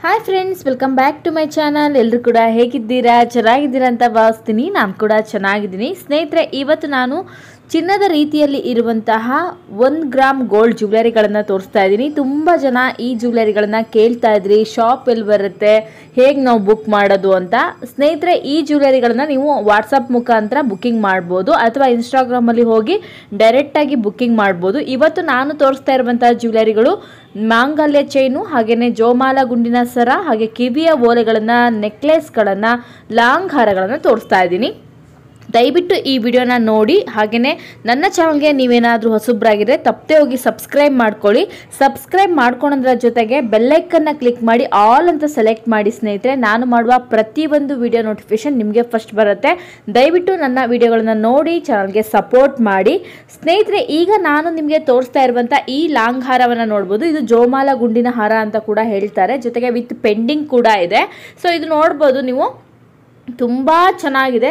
Hi friends, welcome back to my channel. ಎಲ್ಲರೂ ಕೂಡ ಹೇಗಿದ್ದೀರಾ? ಚೆನ್ನಾಗಿದ್ದೀರಾ ಅಂತ ಭಾವಿಸ್ತೀನಿ. ನಾನು ಕೂಡ ಚೆನ್ನಾಗಿದ್ದೀನಿ. ಸ್ನೇಹಿತರೆ, ಇವತ್ತು ನಾನು ಚಿನ್ನದ ರೀತಿಯಲ್ಲಿ ಇರುವಂತಹ 1 ಗ್ರಾಮ್ ಗೋಲ್ಡ್ ಜ್ಯುವೆಲರಿಗಳನ್ನು ತೋರಿಸ್ತಾ ಇದ್ದೀನಿ. ತುಂಬ ಜನ ಈ ಜ್ಯುವೆಲರಿಗಳನ್ನು ಕೇಳ್ತಾ ಇದ್ರಿ, ಶಾಪ್ ಎಲ್ಲಿ ಬರುತ್ತೆ, ಹೇಗೆ ನಾವು ಬುಕ್ ಮಾಡೋದು ಅಂತ. ಸ್ನೇಹಿತರೆ, ಈ ಜ್ಯುವೆಲರಿಗಳನ್ನು ನೀವು ವಾಟ್ಸಪ್ ಮುಖಾಂತರ ಬುಕ್ಕಿಂಗ್ ಮಾಡ್ಬೋದು ಅಥವಾ ಇನ್ಸ್ಟಾಗ್ರಾಮಲ್ಲಿ ಹೋಗಿ ಡೈರೆಕ್ಟಾಗಿ ಬುಕ್ಕಿಂಗ್ ಮಾಡ್ಬೋದು. ಇವತ್ತು ನಾನು ತೋರಿಸ್ತಾ ಇರುವಂತಹ ಜ್ಯುವೆಲರಿಗಳು ಮಾಂಗಲ್ಯ ಚೈನು, ಹಾಗೆಯೇ ಜೋಮಾಲ ಗುಂಡಿನ ಸರ, ಹಾಗೆ ಕಿವಿಯ ಓಲೆಗಳನ್ನು, ನೆಕ್ಲೆಸ್ಗಳನ್ನು, ಲಾಂಗ್ ಹಾರಗಳನ್ನು ತೋರಿಸ್ತಾ ಇದ್ದೀನಿ. ದಯವಿಟ್ಟು ಈ ವಿಡಿಯೋನ ನೋಡಿ. ಹಾಗೆಯೇ ನನ್ನ ಚಾನಲ್ಗೆ ನೀವೇನಾದರೂ ಹೊಸಬ್ರಾಗಿದ್ರೆ ತಪ್ಪದೆ ಹೋಗಿ ಸಬ್ಸ್ಕ್ರೈಬ್ ಮಾಡ್ಕೊಳ್ಳಿ. ಸಬ್ಸ್ಕ್ರೈಬ್ ಮಾಡ್ಕೊಳ್ಳೋದ್ರ ಜೊತೆಗೆ ಬೆಲ್ಲೈಕನ್ನ ಕ್ಲಿಕ್ ಮಾಡಿ ಆಲ್ ಅಂತ ಸೆಲೆಕ್ಟ್ ಮಾಡಿ. ಸ್ನೇಹಿತರೆ, ನಾನು ಮಾಡುವ ಪ್ರತಿಯೊಂದು ವಿಡಿಯೋ ನೋಟಿಫಿಕೇಶನ್ ನಿಮಗೆ ಫಸ್ಟ್ ಬರುತ್ತೆ. ದಯವಿಟ್ಟು ನನ್ನ ವಿಡಿಯೋಗಳನ್ನ ನೋಡಿ ಚಾನಲ್ಗೆ ಸಪೋರ್ಟ್ ಮಾಡಿ. ಸ್ನೇಹಿತರೆ, ಈಗ ನಾನು ನಿಮಗೆ ತೋರಿಸ್ತಾ ಇರುವಂಥ ಈ ಲಾಂಗ್ ಹಾರವನ್ನು ನೋಡ್ಬೋದು. ಇದು ಜೋಮಾಲ ಗುಂಡಿನ ಹಾರ ಅಂತ ಕೂಡ ಹೇಳ್ತಾರೆ, ಜೊತೆಗೆ ವಿತ್ ಪೆಂಡಿಂಗ್ ಕೂಡ ಇದೆ. ಸೊ ಇದು ನೋಡ್ಬೋದು ನೀವು, ತುಂಬ ಚೆನ್ನಾಗಿದೆ.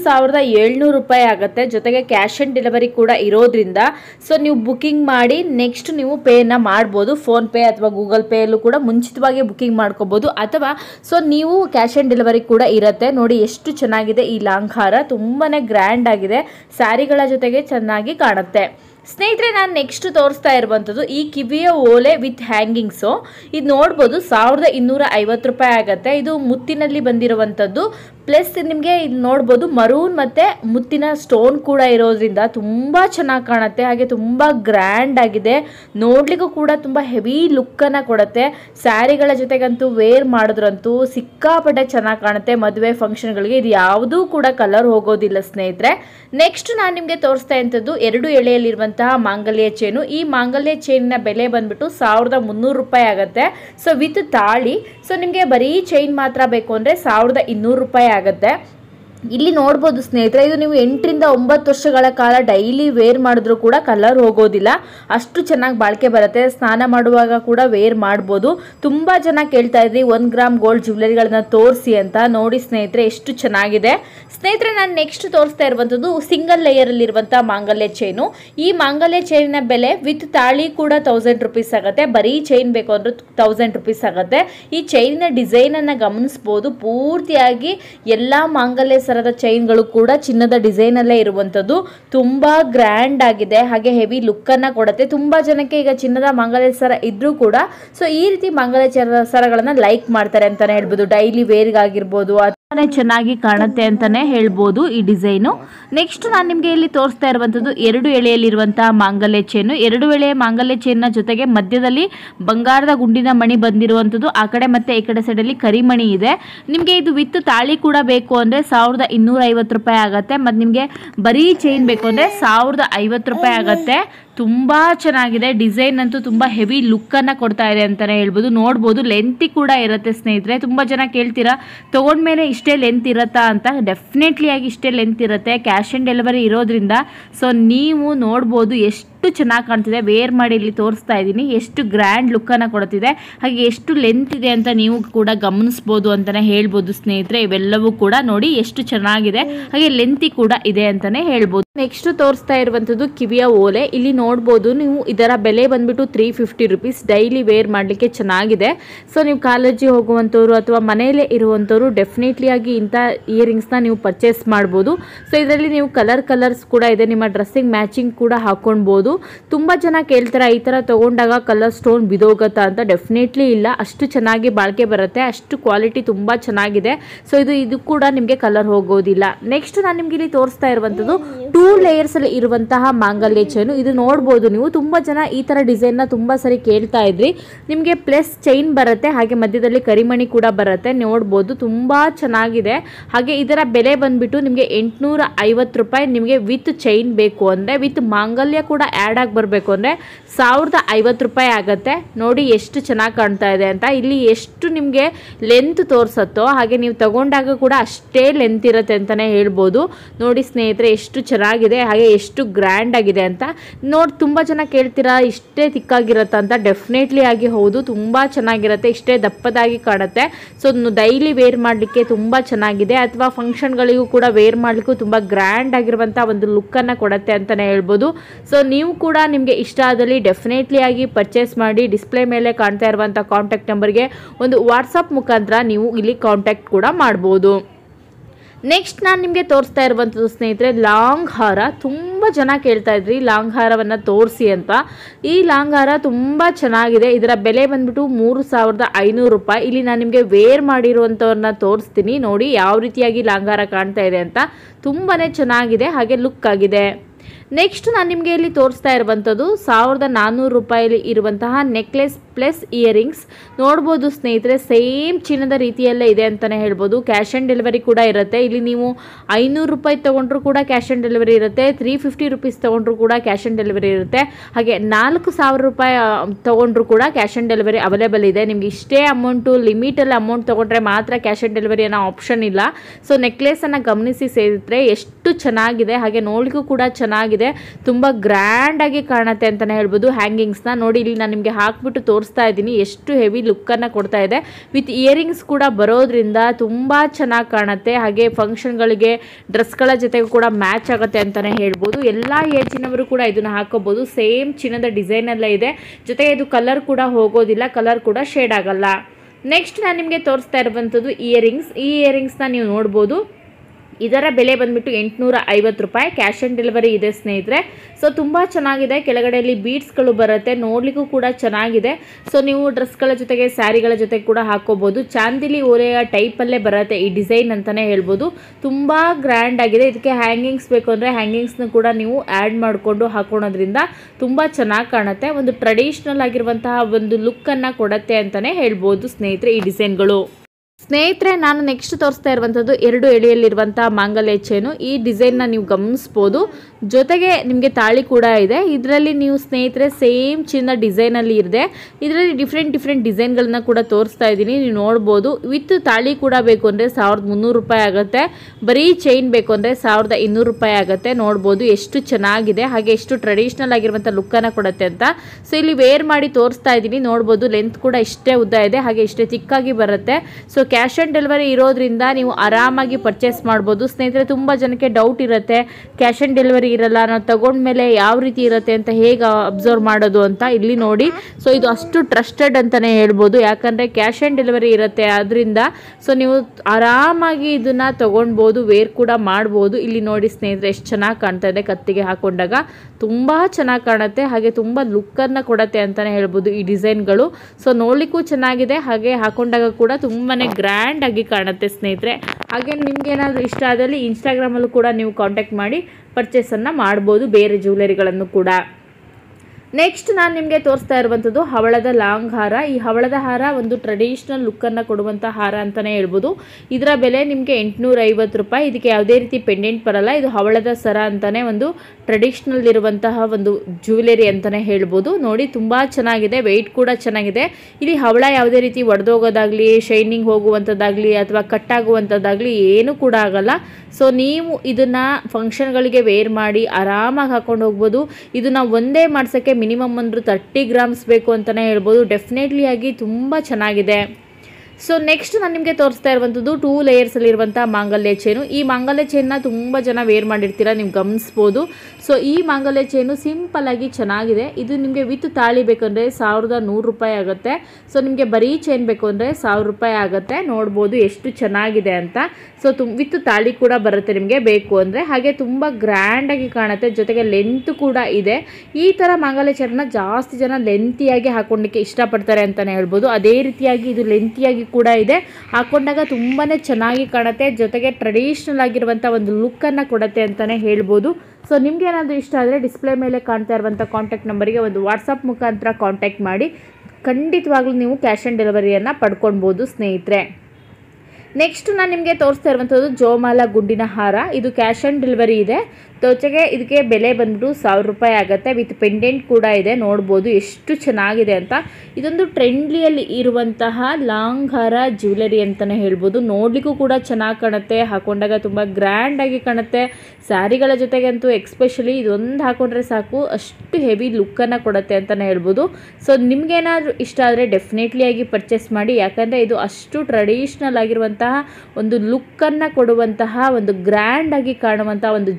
1700 ರೂಪಾಯಿ ಆಗುತ್ತೆ. ಜೊತೆಗೆ ಕ್ಯಾಶ್ ಆನ್ ಡೆಲಿವರಿ ಕೂಡ ಇರೋದ್ರಿಂದ ಸೊ ನೀವು ಬುಕ್ಕಿಂಗ್ ಮಾಡಿ ನೆಕ್ಸ್ಟ್ ನೀವು ಪೇನ ಮಾಡ್ಬೋದು. ಫೋನ್ಪೇ ಅಥವಾ ಗೂಗಲ್ ಪೇಯಲ್ಲೂ ಕೂಡ ಮುಂಚಿತವಾಗಿ ಬುಕ್ಕಿಂಗ್ ಮಾಡ್ಕೋಬೋದು, ಅಥವಾ ಸೊ ನೀವು ಕ್ಯಾಶ್ ಆನ್ ಡೆಲಿವರಿ ಕೂಡ ಇರುತ್ತೆ. ನೋಡಿ ಎಷ್ಟು ಚೆನ್ನಾಗಿದೆ ಈ ಲಾಂಗ್ ಹಾರ, ತುಂಬಾ ಗ್ರ್ಯಾಂಡ್ ಆಗಿದೆ. ಸ್ಯಾರಿಗಳ ಜೊತೆಗೆ ಚೆನ್ನಾಗಿ ಕಾಣುತ್ತೆ. ಸ್ನೇಹಿತರೆ, ನಾನು ನೆಕ್ಸ್ಟ್ ತೋರಿಸ್ತಾ ಇರುವಂಥದ್ದು ಈ ಕಿವಿಯ ಓಲೆ ವಿತ್ ಹ್ಯಾಂಗಿಂಗ್ಸು. ಇದು ನೋಡ್ಬೋದು 1250 ರೂಪಾಯಿ ಆಗುತ್ತೆ. ಇದು ಮುತ್ತಿನಲ್ಲಿ ಬಂದಿರುವಂಥದ್ದು. ಪ್ಲಸ್ ನಿಮಗೆ ಇಲ್ಲಿ ನೋಡ್ಬೋದು ಮರೂನ್ ಮತ್ತು ಮುತ್ತಿನ ಸ್ಟೋನ್ ಕೂಡ ಇರೋದ್ರಿಂದ ತುಂಬ ಚೆನ್ನಾಗಿ ಕಾಣುತ್ತೆ. ಹಾಗೆ ತುಂಬ ಗ್ರ್ಯಾಂಡ್ ಆಗಿದೆ, ನೋಡ್ಲಿಕ್ಕೂ ಕೂಡ ತುಂಬ ಹೆವಿ ಲುಕ್ಕನ್ನು ಕೊಡುತ್ತೆ. ಸ್ಯಾರಿಗಳ ಜೊತೆಗಂತೂ ವೇರ್ ಮಾಡಿದ್ರಂತೂ ಸಿಕ್ಕಾಪಟ್ಟೆ ಚೆನ್ನಾಗಿ ಕಾಣುತ್ತೆ. ಮದುವೆ ಫಂಕ್ಷನ್ಗಳಿಗೆ ಇದು ಯಾವುದೂ ಕೂಡ ಕಲರ್ ಹೋಗೋದಿಲ್ಲ. ಸ್ನೇಹಿತರೆ, ನೆಕ್ಸ್ಟ್ ನಾನು ನಿಮಗೆ ತೋರಿಸ್ತಾ ಇರೋಂಥದ್ದು 2 ಎಳೆಯಲ್ಲಿರುವಂತಹ ಮಾಂಗಲ್ಯ ಚೈನು. ಈ ಮಾಂಗಲ್ಯ ಚೈನ್ನ ಬೆಲೆ ಬಂದ್ಬಿಟ್ಟು 1300 ರೂಪಾಯಿ ಆಗುತ್ತೆ. ಸೊ ವಿತ್ ತಾಳಿ. ಸೊ ನಿಮಗೆ ಬರೀ ಚೈನ್ ಮಾತ್ರ ಬೇಕು ಅಂದರೆ 1200 ರೂಪಾಯಿ ಆಗುತ್ತೆ. ಇಲ್ಲಿ ನೋಡ್ಬೋದು ಸ್ನೇಹಿತರೆ, ಇದು ನೀವು 8 ರಿಂದ 9 ವರ್ಷಗಳ ಕಾಲ ಡೈಲಿ ವೇರ್ ಮಾಡಿದ್ರೂ ಕೂಡ ಕಲರ್ ಹೋಗೋದಿಲ್ಲ. ಅಷ್ಟು ಚೆನ್ನಾಗಿ ಬಾಳಿಕೆ ಬರುತ್ತೆ. ಸ್ನಾನ ಮಾಡುವಾಗ ಕೂಡ ವೇರ್ ಮಾಡ್ಬೋದು. ತುಂಬ ಜನ ಕೇಳ್ತಾ ಇದ್ರಿ 1 ಗ್ರಾಮ್ ಗೋಲ್ಡ್ ಜ್ಯುವೆಲರಿಗಳನ್ನ ತೋರಿಸಿ ಅಂತ. ನೋಡಿ ಸ್ನೇಹಿತರೆ, ಎಷ್ಟು ಚೆನ್ನಾಗಿದೆ. ಸ್ನೇಹಿತರೆ, ನಾನು ನೆಕ್ಸ್ಟ್ ತೋರಿಸ್ತಾ ಇರುವಂಥದ್ದು ಸಿಂಗಲ್ ಲೇಯರಲ್ಲಿರುವಂಥ ಮಾಂಗಲ್ಯ ಚೈನು. ಈ ಮಾಂಗಲ್ಯ ಚೈನಿನ ಬೆಲೆ ವಿತ್ ತಾಳಿ ಕೂಡ 1000 ರೂಪೀಸ್ ಆಗುತ್ತೆ. ಬರೀ ಚೈನ್ ಬೇಕು ಅಂದ್ರೆ 1000 ರೂಪೀಸ್ ಆಗುತ್ತೆ. ಈ ಚೈನಿನ ಡಿಸೈನನ್ನು ಗಮನಿಸ್ಬೋದು. ಪೂರ್ತಿಯಾಗಿ ಎಲ್ಲ ಮಾಂಗಲ್ಯ ಸರದ ಚೈನ್ಗಳು ಕೂಡ ಚಿನ್ನದ ಡಿಸೈನ್ ಅಲ್ಲೇ ಇರುವಂಥದ್ದು. ತುಂಬಾ ಗ್ರ್ಯಾಂಡ್ ಆಗಿದೆ, ಹಾಗೆ ಹೆವಿ ಲುಕ್ ಅನ್ನ ಕೊಡುತ್ತೆ. ತುಂಬಾ ಜನಕ್ಕೆ ಈಗ ಚಿನ್ನದ ಮಾಂಗಲ್ಯ ಸರ ಇದ್ರೂ ಕೂಡ ಸೊ ಈ ರೀತಿ ಮಾಂಗಲ್ಯ ಸರಗಳನ್ನ ಲೈಕ್ ಮಾಡ್ತಾರೆ ಅಂತಾನೆ ಹೇಳ್ಬೋದು. ಡೈಲಿ ವೇರ್ಗೆ ಆಗಿರ್ಬೋದು, ಚೆನ್ನಾಗಿ ಕಾಣುತ್ತೆ ಅಂತಾನೆ ಹೇಳ್ಬೋದು ಈ ಡಿಸೈನು. ನೆಕ್ಸ್ಟ್ ನಾನು ನಿಮಗೆ ಇಲ್ಲಿ ತೋರಿಸ್ತಾ ಇರುವಂಥದ್ದು 2 ಎಳೆಯಲ್ಲಿರುವಂತಹ ಮಾಂಗಲ್ಯ ಚೈನು. 2 ಎಳೆಯ ಮಾಂಗಲ್ಯ ಚೈನ್ನ ಜೊತೆಗೆ ಮಧ್ಯದಲ್ಲಿ ಬಂಗಾರದ ಗುಂಡಿನ ಮಣಿ ಬಂದಿರುವಂಥದ್ದು. ಆ ಕಡೆ ಮತ್ತೆ ಈ ಕಡೆ ಸೈಡಲ್ಲಿ ಕರಿಮಣಿ ಇದೆ. ನಿಮಗೆ ಇದು ವಿತ್ ತಾಳಿ ಕೂಡ ಬೇಕು ಅಂದರೆ 1250 ರೂಪಾಯಿ ಆಗುತ್ತೆ. ಮತ್ತು ನಿಮಗೆ ಬರೀ ಚೈನ್ ಬೇಕು ಅಂದರೆ 1050 ರೂಪಾಯಿ ಆಗುತ್ತೆ. ತುಂಬ ಚೆನ್ನಾಗಿದೆ. ಡಿಸೈನ್ ಅಂತೂ ತುಂಬ ಹೆವಿ ಲುಕ್ಕನ್ನು ಕೊಡ್ತಾ ಇದೆ ಅಂತಲೇ ಹೇಳ್ಬೋದು. ನೋಡ್ಬೋದು ಲೆಂತಿ ಕೂಡ ಇರುತ್ತೆ. ಸ್ನೇಹಿತರೆ, ತುಂಬ ಜನ ಕೇಳ್ತೀರಾ ತೊಗೊಂಡ್ಮೇಲೆ ಇಷ್ಟೇ ಲೆಂತ್ ಇರುತ್ತಾ ಅಂತ. ಡೆಫಿನೆಟ್ಲಿ ಆಗಿ ಇಷ್ಟೇ ಲೆಂತ್ ಇರುತ್ತೆ. ಕ್ಯಾಶ್ ಆನ್ ಡೆಲಿವರಿ ಇರೋದ್ರಿಂದ ಸೊ ನೀವು ನೋಡ್ಬೋದು ಎಷ್ಟು ಚೆನ್ನಾಗಿ ಕಾಣ್ತಿದೆ. ವೇರ್ ಮಾಡಿ ಇಲ್ಲಿ ತೋರಿಸ್ತಾ ಇದ್ದೀನಿ, ಎಷ್ಟು ಗ್ರ್ಯಾಂಡ್ ಲುಕ್ಕನ್ನು ಕೊಡ್ತಿದೆ, ಹಾಗೆ ಎಷ್ಟು ಲೆಂತ್ ಇದೆ ಅಂತ ನೀವು ಕೂಡ ಗಮನಿಸ್ಬೋದು ಅಂತಲೇ ಹೇಳ್ಬೋದು. ಸ್ನೇಹಿತರೆ, ಇವೆಲ್ಲವೂ ಕೂಡ ನೋಡಿ ಎಷ್ಟು ಚೆನ್ನಾಗಿದೆ, ಹಾಗೆ ಲೆಂತಿ ಕೂಡ ಇದೆ ಅಂತಲೇ ಹೇಳ್ಬೋದು. ನೆಕ್ಸ್ಟ್ ತೋರಿಸ್ತಾ ಇರುವಂಥದ್ದು ಕಿವಿಯ ಓಲೆ. ಇಲ್ಲಿ ನೋಡ್ಬೋದು ನೀವು, ಇದರ ಬೆಲೆ ಬಂದ್ಬಿಟ್ಟು 350 ರೂಪೀಸ್. ಡೈಲಿ ವೇರ್ ಮಾಡಲಿಕ್ಕೆ ಚೆನ್ನಾಗಿದೆ. ಸೊ ನೀವು ಕಾಲೇಜಿಗೆ ಹೋಗುವಂಥವ್ರು ಅಥವಾ ಮನೆಯಲ್ಲೇ ಇರುವಂಥವ್ರು ಡೆಫಿನೆಟ್ಲಿ ಆಗಿ ಇಂಥ ಇಯರಿಂಗ್ಸ್ನ ನೀವು ಪರ್ಚೇಸ್ ಮಾಡ್ಬೋದು. ಸೊ ಇದರಲ್ಲಿ ನೀವು ಕಲರ್ಸ್ ಕೂಡ ಇದೆ, ನಿಮ್ಮ ಡ್ರೆಸ್ಸಿಂಗ್ ಮ್ಯಾಚಿಂಗ್ ಕೂಡ ಹಾಕೊಳ್ಬೋದು. ತುಂಬ ಜನ ಕೇಳ್ತಾರೆ ಈ ಥರ ತೊಗೊಂಡಾಗ ಕಲರ್ ಸ್ಟೋನ್ ಬಿದೋಗುತ್ತಾ ಅಂತ. ಡೆಫಿನೆಟ್ಲಿ ಇಲ್ಲ, ಅಷ್ಟು ಚೆನ್ನಾಗಿ ಬಾಳಿಕೆ ಬರುತ್ತೆ, ಅಷ್ಟು ಕ್ವಾಲಿಟಿ ತುಂಬ ಚೆನ್ನಾಗಿದೆ. ಸೊ ಇದು ಕೂಡ ನಿಮಗೆ ಕಲರ್ ಹೋಗೋದಿಲ್ಲ. ನೆಕ್ಸ್ಟ್ ನಾನು ನಿಮಗೆ ಇಲ್ಲಿ ತೋರಿಸ್ತಾ ಇರುವಂಥದ್ದು 2 ಲೇಯರ್ಸ್ ಅಲ್ಲಿ ಇರುವಂತಹ ಮಾಂಗಲ್ಯ ಚೈನು. ಇದು ನೋಡ್ಬೋದು ನೀವು, ತುಂಬ ಜನ ಈ ಥರ ಡಿಸೈನ್ನ ತುಂಬ ಸರಿ ಕೇಳ್ತಾ ಇದ್ರಿ. ನಿಮಗೆ ಪ್ಲಸ್ ಚೈನ್ ಬರುತ್ತೆ, ಹಾಗೆ ಮಧ್ಯದಲ್ಲಿ ಕರಿಮಣಿ ಕೂಡ ಬರುತ್ತೆ. ನೋಡ್ಬೋದು ತುಂಬ ಚೆನ್ನಾಗಿದೆ. ಹಾಗೆ ಇದರ ಬೆಲೆ ಬಂದ್ಬಿಟ್ಟು ನಿಮಗೆ 850 ರೂಪಾಯಿ. ನಿಮಗೆ ವಿತ್ ಚೈನ್ ಬೇಕು ಅಂದರೆ, ವಿತ್ ಮಾಂಗಲ್ಯ ಕೂಡ ಆ್ಯಡ್ ಆಗಿ ಬರಬೇಕು ಅಂದರೆ 1050 ರೂಪಾಯಿ ಆಗುತ್ತೆ. ನೋಡಿ ಎಷ್ಟು ಚೆನ್ನಾಗಿ ಕಾಣ್ತಾ ಇದೆ ಅಂತ. ಇಲ್ಲಿ ಎಷ್ಟು ನಿಮಗೆ ಲೆಂತ್ ತೋರಿಸುತ್ತೋ ಹಾಗೆ ನೀವು ತಗೊಂಡಾಗ ಕೂಡ ಅಷ್ಟೇ ಲೆಂತ್ ಇರುತ್ತೆ ಅಂತಲೇ ಹೇಳ್ಬೋದು. ನೋಡಿ ಸ್ನೇಹಿತರೆ, ಎಷ್ಟು ಚೆನ್ನಾಗಿದೆ, ಹಾಗೆ ಎಷ್ಟು ಗ್ರ್ಯಾಂಡ್ ಆಗಿದೆ ಅಂತ. ನೋಡಿ ತುಂಬ ಜನ ಕೇಳ್ತೀರಾ ಇಷ್ಟೇ ತಿಕ್ಕಾಗಿರುತ್ತೆ ಅಂತ. ಡೆಫಿನೆಟ್ಲಿ ಆಗಿ ಹೌದು, ತುಂಬ ಚೆನ್ನಾಗಿರುತ್ತೆ, ಇಷ್ಟೇ ದಪ್ಪದಾಗಿ ಕಾಣುತ್ತೆ. ಸೊ ಡೈಲಿ ವೇರ್ ಮಾಡಲಿಕ್ಕೆ ತುಂಬ ಚೆನ್ನಾಗಿದೆ, ಅಥವಾ ಫಂಕ್ಷನ್ಗಳಿಗೂ ಕೂಡ ವೇರ್ ಮಾಡಲಿಕ್ಕೂ ತುಂಬ ಗ್ರ್ಯಾಂಡ್ ಆಗಿರುವಂಥ ಒಂದು ಲುಕ್ಕನ್ನು ಕೊಡುತ್ತೆ ಅಂತಲೇ ಹೇಳ್ಬೋದು. ಸೊ ನೀವು ನೀವು ಕೂಡ ನಿಮಗೆ ಇಷ್ಟ ಆದಲ್ಲಿ ಡೆಫಿನೆಟ್ಲಿ ಆಗಿ ಪರ್ಚೇಸ್ ಮಾಡಿ. ಡಿಸ್ಪ್ಲೇ ಮೇಲೆ ಕಾಣ್ತಾ ಇರುವಂಥ ಕಾಂಟ್ಯಾಕ್ಟ್ ನಂಬರ್ಗೆ ಒಂದು ವಾಟ್ಸಪ್ ಮುಖಾಂತರ ನೀವು ಇಲ್ಲಿ ಕಾಂಟ್ಯಾಕ್ಟ್ ಕೂಡ ಮಾಡ್ಬೋದು. ನೆಕ್ಸ್ಟ್ ನಾನು ನಿಮಗೆ ತೋರಿಸ್ತಾ ಇರುವಂಥದ್ದು ಸ್ನೇಹಿತರೆ ಲಾಂಗ್ ಹಾರ. ತುಂಬ ಜನ ಕೇಳ್ತಾ ಇದ್ರಿ ಲಾಂಗ್ ಹಾರವನ್ನು ತೋರಿಸಿ ಅಂತ. ಈ ಲಾಂಗ್ ಹಾರ ತುಂಬ ಚೆನ್ನಾಗಿದೆ. ಇದರ ಬೆಲೆ ಬಂದ್ಬಿಟ್ಟು 3500 ರೂಪಾಯಿ. ಇಲ್ಲಿ ನಾನು ನಿಮಗೆ ವೇರ್ ಮಾಡಿರುವಂಥವ್ರನ್ನ ತೋರಿಸ್ತೀನಿ ನೋಡಿ ಯಾವ ರೀತಿಯಾಗಿ ಲಾಂಗ್ ಹಾರ ಕಾಣ್ತಾ ಇದೆ ಅಂತ. ತುಂಬಾ ಚೆನ್ನಾಗಿದೆ, ಹಾಗೆ ಲುಕ್ ಆಗಿದೆ. ನೆಕ್ಸ್ಟ್ ನಾನು ನಿಮಗೆ ಇಲ್ಲಿ ತೋರಿಸ್ತಾ ಇರುವಂಥದ್ದು 1400 ರೂಪಾಯಲ್ಲಿ ಇರುವಂತಹ ನೆಕ್ಲೆಸ್ ಪ್ಲಸ್ ಇಯರಿಂಗ್ಸ್. ನೋಡ್ಬೋದು ಸ್ನೇಹಿತರೆ, ಸೇಮ್ ಚಿನ್ನದ ರೀತಿಯಲ್ಲೇ ಇದೆ ಅಂತಲೇ ಹೇಳ್ಬೋದು. ಕ್ಯಾಶ್ ಆನ್ ಡೆಲಿವರಿ ಕೂಡ ಇರುತ್ತೆ. ಇಲ್ಲಿ ನೀವು 500 ರೂಪಾಯಿ ತೊಗೊಂಡ್ರು ಕೂಡ ಕ್ಯಾಶ್ ಆನ್ ಡೆಲಿವರಿ ಇರುತ್ತೆ, 350 ರುಪೀಸ್ ತೊಗೊಂಡ್ರು ಕೂಡ ಕ್ಯಾಶ್ ಆನ್ ಡೆಲಿವರಿ ಇರುತ್ತೆ, ಹಾಗೆ 4000 ರೂಪಾಯಿ ತೊಗೊಂಡ್ರು ಕೂಡ ಕ್ಯಾಶ್ ಆನ್ ಡೆಲಿವರಿ ಅವೈಲೇಬಲ್ ಇದೆ. ನಿಮ್ಗೆ ಇಷ್ಟೇ ಅಮೌಂಟು ಲಿಮಿಟಲ್ಲಿ ಅಮೌಂಟ್ ತೊಗೊಂಡ್ರೆ ಮಾತ್ರ ಕ್ಯಾಶ್ ಆನ್ ಡೆಲಿವರಿ ಅನ್ನೋ ಆಪ್ಷನ್ ಇಲ್ಲ. ಸೊ ನೆಕ್ಲೆಸನ್ನು ಗಮನಿಸಿ ಸೇರಿದ್ರೆ ಎಷ್ಟು ಚೆನ್ನಾಗಿದೆ, ಹಾಗೆ ನೋಡ್ಲಿಕ್ಕೂ ಕೂಡ ಚೆನ್ನಾಗಿದೆ. ತುಂಬ ಗ್ರ್ಯಾಂಡ್ ಆಗಿ ಕಾಣುತ್ತೆ ಅಂತಲೇ ಹೇಳ್ಬೋದು. ಹ್ಯಾಂಗಿಂಗ್ಸ್ನ ನೋಡಿ ಇಲ್ಲಿ ನಾನು ನಿಮಗೆ ಹಾಕ್ಬಿಟ್ಟು ತೋರಿಸ್ತಾ ಇದ್ದೀನಿ, ಎಷ್ಟು ಹೆವಿ ಲುಕ್ಕನ್ನು ಕೊಡ್ತಾ ಇದೆ. ವಿತ್ ಇಯರಿಂಗ್ಸ್ ಕೂಡ ಬರೋದ್ರಿಂದ ತುಂಬ ಚೆನ್ನಾಗಿ ಕಾಣುತ್ತೆ. ಹಾಗೆ ಫಂಕ್ಷನ್ಗಳಿಗೆ ಡ್ರೆಸ್ಗಳ ಜೊತೆಗೂ ಕೂಡ ಮ್ಯಾಚ್ ಆಗುತ್ತೆ ಅಂತಲೇ ಹೇಳ್ಬೋದು. ಎಲ್ಲ ಏಜಿನವರು ಕೂಡ ಇದನ್ನು ಹಾಕೋಬೋದು. ಸೇಮ್ ಚಿನ್ನದ ಡಿಸೈನಲ್ಲೇ ಇದೆ, ಜೊತೆಗೆ ಇದು ಕಲರ್ ಕೂಡ ಹೋಗೋದಿಲ್ಲ, ಕಲರ್ ಕೂಡ ಶೇಡ್ ಆಗಲ್ಲ. ನೆಕ್ಸ್ಟ್ ನಾನು ನಿಮಗೆ ತೋರಿಸ್ತಾ ಇರುವಂಥದ್ದು ಇಯರಿಂಗ್ಸ್. ಈ ಇಯರಿಂಗ್ಸ್ನ ನೀವು ನೋಡ್ಬೋದು. ಇದರ ಬೆಲೆ ಬಂದ್ಬಿಟ್ಟು 850 ರೂಪಾಯಿ. ಕ್ಯಾಶ್ ಆನ್ ಡೆಲಿವರಿ ಇದೆ ಸ್ನೇಹಿತರೆ. ಸೊ ತುಂಬ ಚೆನ್ನಾಗಿದೆ. ಕೆಳಗಡೆಯಲ್ಲಿ ಬೀಡ್ಸ್ಗಳು ಬರುತ್ತೆ, ನೋಡಲಿಕ್ಕೂ ಕೂಡ ಚೆನ್ನಾಗಿದೆ. ಸೊ ನೀವು ಡ್ರೆಸ್ಗಳ ಜೊತೆಗೆ ಸ್ಯಾರಿಗಳ ಜೊತೆಗೆ ಕೂಡ ಹಾಕೋಬೋದು. ಚಾಂದಿಲಿ ಓಲೆಯ ಟೈಪಲ್ಲೇ ಬರುತ್ತೆ ಈ ಡಿಸೈನ್ ಅಂತಲೇ ಹೇಳ್ಬೋದು. ತುಂಬ ಗ್ರ್ಯಾಂಡ್ ಆಗಿದೆ. ಇದಕ್ಕೆ ಹ್ಯಾಂಗಿಂಗ್ಸ್ ಬೇಕು ಅಂದರೆ ಹ್ಯಾಂಗಿಂಗ್ಸ್ನ ಕೂಡ ನೀವು ಆ್ಯಡ್ ಮಾಡಿಕೊಂಡು ಹಾಕೋಣದ್ರಿಂದ ತುಂಬ ಚೆನ್ನಾಗಿ ಕಾಣುತ್ತೆ. ಒಂದು ಟ್ರೆಡಿಷ್ನಲ್ ಆಗಿರುವಂತಹ ಒಂದು ಲುಕ್ಕನ್ನು ಕೊಡುತ್ತೆ ಅಂತಲೇ ಹೇಳ್ಬೋದು ಸ್ನೇಹಿತರೆ ಈ ಡಿಸೈನ್ಗಳು. ಸ್ನೇಹಿತರೆ ನಾನು ನೆಕ್ಸ್ಟ್ ತೋರಿಸ್ತಾ ಇರುವಂಥದ್ದು 2 ಎಳೆಯಲ್ಲಿರುವಂಥ ಮಾಂಗಲ್ಯ ಚೈನು. ಈ ಡಿಸೈನ್ನ ನೀವು ಗಮನಿಸ್ಬೋದು, ಜೊತೆಗೆ ನಿಮಗೆ ತಾಳಿ ಕೂಡ ಇದೆ. ಇದರಲ್ಲಿ ನೀವು ಸ್ನೇಹಿತರೆ ಸೇಮ್ ಚಿನ್ನ ಡಿಸೈನಲ್ಲಿ ಇದೆ. ಇದರಲ್ಲಿ ಡಿಫ್ರೆಂಟ್ ಡಿಸೈನ್ಗಳನ್ನ ಕೂಡ ತೋರಿಸ್ತಾ ಇದ್ದೀನಿ, ನೀವು ನೋಡ್ಬೋದು. ವಿತ್ ತಾಳಿ ಕೂಡ ಬೇಕು ಅಂದರೆ 1300 ರೂಪಾಯಿ ಆಗುತ್ತೆ. ಬರೀ ಚೈನ್ ಬೇಕು ಅಂದರೆ 1200 ರೂಪಾಯಿ ಆಗುತ್ತೆ. ನೋಡ್ಬೋದು ಎಷ್ಟು ಚೆನ್ನಾಗಿದೆ, ಹಾಗೆ ಎಷ್ಟು ಟ್ರೆಡಿಷ್ನಲ್ ಆಗಿರುವಂಥ ಲುಕ್ಕನ್ನು ಕೊಡುತ್ತೆ ಅಂತ. ಸೊ ಇಲ್ಲಿ ವೇರ್ ಮಾಡಿ ತೋರಿಸ್ತಾ ಇದ್ದೀನಿ, ನೋಡ್ಬೋದು. ಲೆಂತ್ ಕೂಡ ಇಷ್ಟೇ ಉದ್ದ ಇದೆ, ಹಾಗೆ ಇಷ್ಟೇ ತಿಕ್ಕಾಗಿ ಬರುತ್ತೆ. ಸೊ ಕ್ಯಾಶ್ ಆನ್ ಡೆಲಿವರಿ ಇರೋದ್ರಿಂದ ನೀವು ಆರಾಮಾಗಿ ಪರ್ಚೇಸ್ ಮಾಡ್ಬೋದು. ಸ್ನೇಹಿತರೆ ತುಂಬ ಜನಕ್ಕೆ ಡೌಟ್ ಇರುತ್ತೆ, ಕ್ಯಾಶ್ ಆನ್ ಡೆಲಿವರಿ ಇರಲ್ಲ, ನಾವು ತಗೊಂಡ್ಮೇಲೆ ಯಾವ ರೀತಿ ಇರುತ್ತೆ ಅಂತ ಹೇಗೆ ಅಬ್ಸರ್ವ್ ಮಾಡೋದು ಅಂತ. ಇಲ್ಲಿ ನೋಡಿ, ಸೊ ಇದು ಅಷ್ಟು ಟ್ರಸ್ಟೆಡ್ ಅಂತಲೇ ಹೇಳ್ಬೋದು, ಯಾಕಂದರೆ ಕ್ಯಾಶ್ ಆನ್ ಡೆಲಿವರಿ ಇರುತ್ತೆ ಅದರಿಂದ. ಸೊ ನೀವು ಆರಾಮಾಗಿ ಇದನ್ನು ತೊಗೊಳ್ಬೋದು, ವೇರ್ ಕೂಡ ಮಾಡ್ಬೋದು. ಇಲ್ಲಿ ನೋಡಿ ಸ್ನೇಹಿತರೆ ಎಷ್ಟು ಚೆನ್ನಾಗಿ ಕಾಣ್ತಾ ಇದೆ, ಕತ್ತಿಗೆ ಹಾಕೊಂಡಾಗ ತುಂಬ ಚೆನ್ನಾಗಿ ಕಾಣುತ್ತೆ, ಹಾಗೆ ತುಂಬ ಲುಕ್ಕನ್ನು ಕೊಡುತ್ತೆ ಅಂತಲೇ ಹೇಳ್ಬೋದು ಈ ಡಿಸೈನ್ಗಳು. ಸೊ ನೋಡಲಿಕ್ಕೂ ಚೆನ್ನಾಗಿದೆ, ಹಾಗೆ ಹಾಕೊಂಡಾಗ ಕೂಡ ತುಂಬಾ ಗ್ರ್ಯಾಂಡ್ ಆಗಿ ಕಾಣುತ್ತೆ ಸ್ನೇಹಿತರೆ. ಹಾಗೆ ನಿಮ್ಗೆ ಏನಾದರೂ ಇಷ್ಟ ಆದಲ್ಲಿ ಇನ್ಸ್ಟಾಗ್ರಾಮಲ್ಲೂ ಕೂಡ ನೀವು ಕಾಂಟ್ಯಾಕ್ಟ್ ಮಾಡಿ ಪರ್ಚೇಸನ್ನು ಮಾಡ್ಬೋದು, ಬೇರೆ ಜ್ಯುವೆಲರಿಗಳನ್ನು ಕೂಡ. ನೆಕ್ಸ್ಟ್ ನಾನು ನಿಮಗೆ ತೋರಿಸ್ತಾ ಇರುವಂಥದ್ದು ಹವಳದ ಲಾಂಗ್ ಹಾರ. ಈ ಹವಳದ ಹಾರ ಒಂದು ಟ್ರೆಡಿಷ್ನಲ್ ಲುಕ್ಕನ್ನು ಕೊಡುವಂಥ ಹಾರ ಅಂತಲೇ ಹೇಳ್ಬೋದು. ಇದರ ಬೆಲೆ ನಿಮಗೆ 850 ರೂಪಾಯಿ. ಇದಕ್ಕೆ ಯಾವುದೇ ರೀತಿ ಪೆಂಡೆಂಟ್ ಬರಲ್ಲ. ಇದು ಹವಳದ ಸರ ಅಂತಲೇ ಒಂದು ಟ್ರೆಡಿಷ್ನಲ್ ಇರುವಂತಹ ಒಂದು ಜ್ಯುವೆಲರಿ ಅಂತಲೇ ಹೇಳ್ಬೋದು. ನೋಡಿ ತುಂಬ ಚೆನ್ನಾಗಿದೆ, ವೆಯ್ಟ್ ಕೂಡ ಚೆನ್ನಾಗಿದೆ. ಇಲ್ಲಿ ಹವಳ ಯಾವುದೇ ರೀತಿ ಒಡೆದೋಗೋದಾಗಲಿ, ಶೈನಿಂಗ್ ಹೋಗುವಂಥದ್ದಾಗಲಿ ಅಥವಾ ಕಟ್ಟಾಗುವಂಥದ್ದಾಗಲಿ ಏನೂ ಕೂಡ ಆಗಲ್ಲ. ಸೊ ನೀವು ಇದನ್ನು ಫಂಕ್ಷನ್ಗಳಿಗೆ ವೇರ್ ಮಾಡಿ ಆರಾಮಾಗಿ ಹಾಕೊಂಡು ಹೋಗ್ಬೋದು. ಇದನ್ನು ಒಂದೇ ಮಾಡ್ಸೋಕ್ಕೆ ಮಿನಿಮಮ್ ಒಂದು 30 ಗ್ರಾಮ್ಸ್ ಬೇಕು ಅಂತಲೇ ಹೇಳ್ಬೋದು. ಡೆಫಿನೆಟ್ಲಿ ಆಗಿ ತುಂಬ ಚೆನ್ನಾಗಿದೆ. ಸೊ ನೆಕ್ಸ್ಟ್ ನಾನು ನಿಮಗೆ ತೋರಿಸ್ತಾ ಇರುವಂಥದ್ದು 2 ಲೇಯರ್ಸಲ್ಲಿರುವಂಥ ಮಾಂಗಲ್ಯ ಚೈನು. ಈ ಮಾಂಗಲ್ಯ ಚೈನ್ನ ತುಂಬ ಜನ ವೇರ್ ಮಾಡಿರ್ತೀರ, ನೀವು ಗಮನಿಸ್ಬೋದು. ಸೊ ಈ ಮಾಂಗಲ್ಯ ಚೈನು ಸಿಂಪಲ್ಲಾಗಿ ಚೆನ್ನಾಗಿದೆ. ಇದು ನಿಮಗೆ ವಿತ್ ತಾಳಿ ಬೇಕಂದರೆ 1100 ರೂಪಾಯಿ ಆಗುತ್ತೆ. ಸೊ ನಿಮಗೆ ಬರೀ ಚೈನ್ ಬೇಕು ಅಂದರೆ 1000 ರೂಪಾಯಿ ಆಗುತ್ತೆ. ನೋಡ್ಬೋದು ಎಷ್ಟು ಚೆನ್ನಾಗಿದೆ ಅಂತ. ಸೊ ವಿತ್ ತಾಳಿ ಕೂಡ ಬರುತ್ತೆ ನಿಮಗೆ ಬೇಕು ಅಂದರೆ. ಹಾಗೆ ತುಂಬ ಗ್ರ್ಯಾಂಡಾಗಿ ಕಾಣುತ್ತೆ, ಜೊತೆಗೆ ಲೆಂತ್ ಕೂಡ ಇದೆ. ಈ ಥರ ಮಾಂಗಲ್ಯ ಚೈನ್ನ ಜಾಸ್ತಿ ಜನ ಲೆಂತಿಯಾಗಿ ಹಾಕೊಳ್ಳಿಕ್ಕೆ ಇಷ್ಟಪಡ್ತಾರೆ ಅಂತಲೇ ಹೇಳ್ಬೋದು. ಅದೇ ರೀತಿಯಾಗಿ ಇದು ಲೆಂತಿಯಾಗಿ ಕೂಡ ಇದೆ, ಹಾಕೊಂಡಾಗ ತುಂಬಾ ಚೆನ್ನಾಗಿ ಕಾಣುತ್ತೆ, ಜೊತೆಗೆ ಟ್ರೆಡಿಷ್ನಲ್ ಆಗಿರುವಂಥ ಒಂದು ಲುಕ್ಕನ್ನು ಕೊಡುತ್ತೆ ಅಂತಲೇ ಹೇಳ್ಬೋದು. ಸೊ ನಿಮ್ಗೆ ಏನಾದರೂ ಇಷ್ಟ ಆದರೆ ಡಿಸ್ಪ್ಲೇ ಮೇಲೆ ಕಾಣ್ತಾ ಇರುವಂಥ ಕಾಂಟ್ಯಾಕ್ಟ್ ನಂಬರಿಗೆ ಒಂದು ವಾಟ್ಸಪ್ ಮುಖಾಂತರ ಕಾಂಟ್ಯಾಕ್ಟ್ ಮಾಡಿ ಖಂಡಿತವಾಗ್ಲೂ ನೀವು ಕ್ಯಾಶ್ ಆನ್ ಡೆಲಿವರಿಯನ್ನು ಪಡ್ಕೊಳ್ಬೋದು ಸ್ನೇಹಿತರೆ. ನೆಕ್ಸ್ಟ್ ನಾನು ನಿಮಗೆ ತೋರಿಸ್ತಾ ಇರುವಂಥದ್ದು ಜೋಮಾಲ ಗುಂಡಿನ ಹಾರ. ಇದು ಕ್ಯಾಶ್ ಆನ್ ಡೆಲಿವರಿ ಇದೆ, ಜೊತೆಗೆ ಇದಕ್ಕೆ ಬೆಲೆ ಬಂದ್ಬಿಟ್ಟು 1000 ರೂಪಾಯಿ ಆಗುತ್ತೆ. ವಿತ್ ಪೆಂಡೆಂಟ್ ಕೂಡ ಇದೆ, ನೋಡ್ಬೋದು ಎಷ್ಟು ಚೆನ್ನಾಗಿದೆ ಅಂತ. ಇದೊಂದು ಟ್ರೆಂಡ್ಲಿಯಲ್ಲಿ ಇರುವಂತಹ ಲಾಂಗ್ ಹಾರ ಜ್ಯುವೆಲರಿ ಅಂತಲೇ ಹೇಳ್ಬೋದು. ನೋಡಲಿಕ್ಕೂ ಕೂಡ ಚೆನ್ನಾಗಿ ಕಾಣುತ್ತೆ, ಹಾಕೊಂಡಾಗ ತುಂಬ ಗ್ರ್ಯಾಂಡಾಗಿ ಕಾಣುತ್ತೆ. ಸ್ಯಾರಿಗಳ ಜೊತೆಗಂತೂ ಎಕ್ಸ್ಪೆಷಲಿ ಇದೊಂದು ಹಾಕೊಂಡ್ರೆ ಸಾಕು, ಅಷ್ಟು ಹೆವಿ ಲುಕ್ಕನ್ನು ಕೊಡುತ್ತೆ ಅಂತಲೇ ಹೇಳ್ಬೋದು. ಸೊ ನಿಮಗೇನಾದರೂ ಇಷ್ಟ ಆದರೆ ಡೆಫಿನೆಟ್ಲಿ ಆಗಿ ಪರ್ಚೇಸ್ ಮಾಡಿ, ಯಾಕಂದರೆ ಇದು ಅಷ್ಟು ಟ್ರೆಡಿಷ್ನಲ್ ಆಗಿರುವಂತಹ ಒಂದು ಲುಕ್ಕನ್ನು ಕೊಡುವಂತಹ ಒಂದು ಗ್ರ್ಯಾಂಡಾಗಿ ಕಾಣುವಂಥ ಒಂದು ಜ್ಯುವೆಲರಿ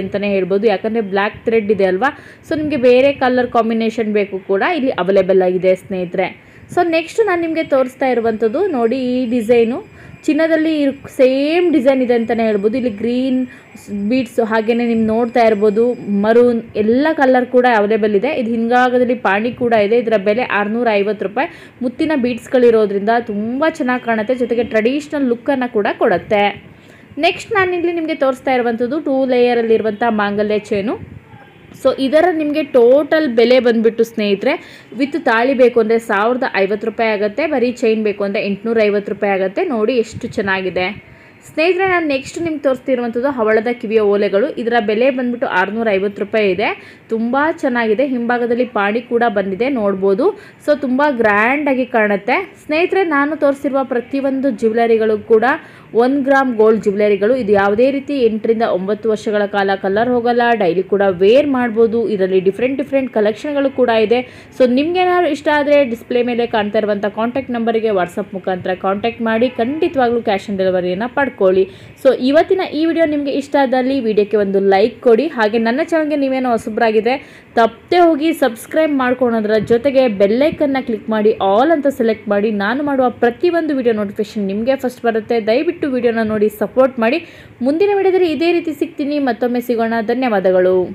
ಅಂತಲೇ ಹೇಳ್ಬೋದು, ಯಾಕಂದರೆ ಬ್ಲ್ಯಾಕ್ ಥ್ರೆಡ್ ಇದೆ ಅಲ್ವಾ. ಸೊ ನಿಮಗೆ ಬೇರೆ ಕಲರ್ ಕಾಂಬಿನೇಷನ್ ಬೇಕು ಕೂಡ ಇಲ್ಲಿ ಅವೈಲೇಬಲ್ ಆಗಿದೆ ಸ್ನೇಹಿತರೆ. ಸೊ ನೆಕ್ಸ್ಟ್ ನಾನು ನಿಮಗೆ ತೋರಿಸ್ತಾ ಇರುವಂಥದ್ದು ನೋಡಿ, ಈ ಡಿಸೈನು ಚಿನ್ನದಲ್ಲಿ ಸೇಮ್ ಡಿಸೈನ್ ಇದೆ ಅಂತಲೇ ಹೇಳ್ಬೋದು. ಇಲ್ಲಿ ಗ್ರೀನ್ ಬೀಡ್ಸ್ ಹಾಗೆಯೇ ನೀವು ನೋಡ್ತಾ ಇರ್ಬೋದು, ಮರೂನ್ ಎಲ್ಲ ಕಲರ್ ಕೂಡ ಅವೈಲೇಬಲ್ ಇದೆ. ಇದು ಹಿಂಭಾಗದಲ್ಲಿ ಪಾಣಿ ಕೂಡ ಇದೆ. ಇದರ ಬೆಲೆ 650 ರೂಪಾಯಿ. ಮುತ್ತಿನ ಬೀಡ್ಸ್ಗಳಿರೋದ್ರಿಂದ ತುಂಬ ಚೆನ್ನಾಗಿ ಕಾಣುತ್ತೆ, ಜೊತೆಗೆ ಟ್ರೆಡಿಷ್ನಲ್ ಲುಕ್ಕನ್ನು ಕೂಡ ಕೊಡುತ್ತೆ. ನೆಕ್ಸ್ಟ್ ನಾನಿಲ್ಲಿ ನಿಮಗೆ ತೋರಿಸ್ತಾ ಇರುವಂಥದ್ದು 2 ಲೇಯರಲ್ಲಿರುವಂಥ ಮಾಂಗಲ್ಯ ಚೈನು. ಸೊ ಇದರ ನಿಮಗೆ ಟೋಟಲ್ ಬೆಲೆ ಬಂದುಬಿಟ್ಟು ಸ್ನೇಹಿತರೆ, ವಿತ್ ತಾಳಿ ಬೇಕು ಅಂದರೆ 1050 ರೂಪಾಯಿ ಆಗುತ್ತೆ, ಬರೀ ಚೈನ್ ಬೇಕು ಅಂದರೆ 850 ರೂಪಾಯಿ ಆಗುತ್ತೆ. ನೋಡಿ ಎಷ್ಟು ಚೆನ್ನಾಗಿದೆ ಸ್ನೇಹಿತರೆ. ನಾನು ನೆಕ್ಸ್ಟ್ ನಿಮ್ಗೆ ತೋರಿಸ್ತಿರುವಂಥದ್ದು ಹವಳದ ಕಿವಿಯ ಓಲೆಗಳು. ಇದರ ಬೆಲೆ ಬಂದುಬಿಟ್ಟು 650 ರೂಪಾಯಿ ಇದೆ. ತುಂಬ ಚೆನ್ನಾಗಿದೆ, ಹಿಂಭಾಗದಲ್ಲಿ ಪಾಣಿ ಕೂಡ ಬಂದಿದೆ ನೋಡ್ಬೋದು. ಸೊ ತುಂಬ ಗ್ರ್ಯಾಂಡಾಗಿ ಕಾಣುತ್ತೆ ಸ್ನೇಹಿತರೆ. ನಾನು ತೋರಿಸಿರುವ ಪ್ರತಿಯೊಂದು ಜ್ಯುವೆಲರಿಗಳು ಕೂಡ 1 ಗ್ರಾಮ್ ಗೋಲ್ಡ್ ಜ್ಯುವೆಲರಿಗಳು. ಇದು ಯಾವುದೇ ರೀತಿ 8 ರಿಂದ 9 ವರ್ಷಗಳ ಕಾಲ ಕಲರ್ ಹೋಗಲ್ಲ, ಡೈಲಿ ಕೂಡ ವೇರ್ ಮಾಡ್ಬೋದು. ಇದರಲ್ಲಿ ಡಿಫ್ರೆಂಟ್ ಕಲೆಕ್ಷನ್ಗಳು ಕೂಡ ಇದೆ. ಸೊ ನಿಮ್ಗೆ ಏನಾದ್ರು ಇಷ್ಟ ಆದರೆ ಡಿಸ್ಪ್ಲೇ ಮೇಲೆ ಕಾಣ್ತಾ ಇರುವಂಥ ಕಾಂಟ್ಯಾಕ್ಟ್ ನಂಬರಿಗೆ ವಾಟ್ಸಪ್ ಮುಖಾಂತರ ಕಾಂಟ್ಯಾಕ್ಟ್ ಮಾಡಿ, ಖಂಡಿತವಾಗ್ಲೂ ಕ್ಯಾಶ್ ಆನ್ ಡೆಲಿವರಿಯನ್ನು ಪಡ್ಕೊಳ್ಳಿ. ಸೊ ಇವತ್ತಿನ ಈ ವಿಡಿಯೋ ನಿಮಗೆ ಇಷ್ಟ ಆದಲ್ಲಿ ವಿಡಿಯೋಕ್ಕೆ ಒಂದು ಲೈಕ್ ಕೊಡಿ. ಹಾಗೆ ನನ್ನ ಚಾನಲ್ಗೆ ನೀವೇನೋ ಹೊಸಬ್ರಾಗಿದೆ ತಪ್ಪದೆ ಹೋಗಿ ಸಬ್ಸ್ಕ್ರೈಬ್ ಮಾಡ್ಕೊಳ್ಳೋದ್ರ ಜೊತೆಗೆ ಬೆಲ್ಲೈಕನ್ನ ಕ್ಲಿಕ್ ಮಾಡಿ ಆಲ್ ಅಂತ ಸೆಲೆಕ್ಟ್ ಮಾಡಿ. ನಾನು ಮಾಡುವ ಪ್ರತಿಯೊಂದು ವಿಡಿಯೋ ನೋಟಿಫಿಕೇಶನ್ ನಿಮಗೆ ಫಸ್ಟ್ ಬರುತ್ತೆ. ದಯವಿಟ್ಟು ವಿಡಿಯೋನ ನೋಡಿ ಸಪೋರ್ಟ್ ಮಾಡಿ. ಮುಂದಿನ ವಿಡಿಯೋದಲ್ಲಿ ಇದೇ ರೀತಿ ಸಿಗ್ತೀನಿ, ಮತ್ತೊಮ್ಮೆ ಸಿಗೋಣ. ಧನ್ಯವಾದಗಳು.